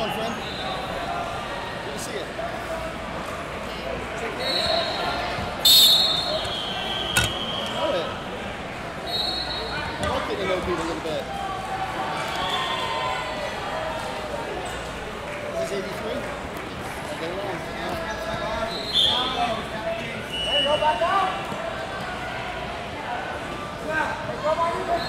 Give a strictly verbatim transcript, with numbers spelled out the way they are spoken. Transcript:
doing, friend? Good to see you. Good. I like getting to know Pete a little bit. Is this eighty-three? I'll get along. There you go, back out. Yeah. Hey, come on, you